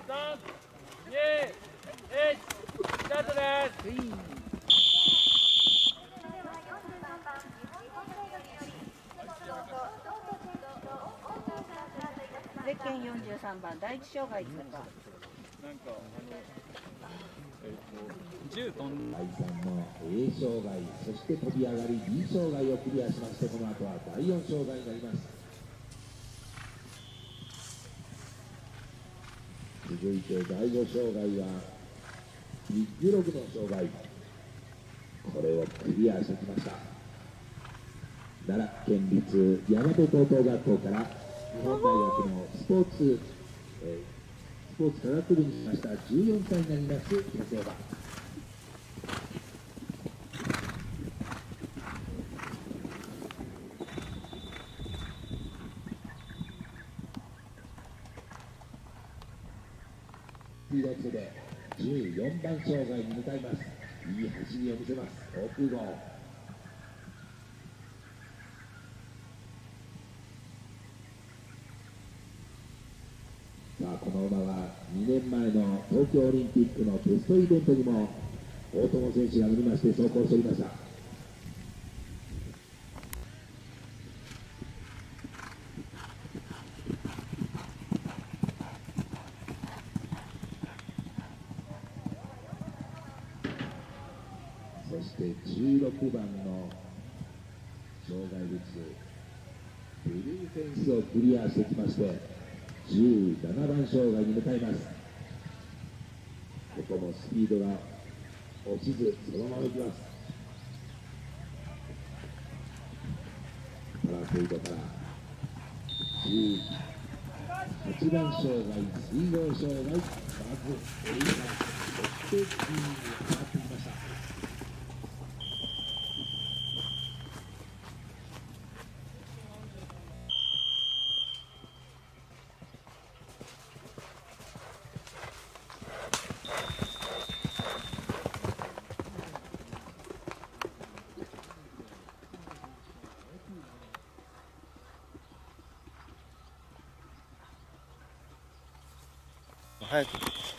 3、2、1、スタートです。 ゼッケン43番第一障害通過。 第3の A 障害、そして飛び上がり B 障害をクリアしまして、この後は第4障害になります。続いて第5障害はビッグログの障害、これをクリアしてきました。奈良県立大和高等学校から日本大学のスポーツ科学部にしました14歳になります女性はスピードつけて14番障害に向かいます。いい走りを見せます。奥郷、さあこの馬は2年前の東京オリンピックのテストイベントにも大友選手が乗りまして走行しておりました。そして16番の障害物ブルーフェンスをクリアしてきまして17番障害に向かいます。ここもスピードが落ちずそのままいきます。パラフェイドから18番障害水郷障害、まずエリカ、そしてGに上がってきました。 早く。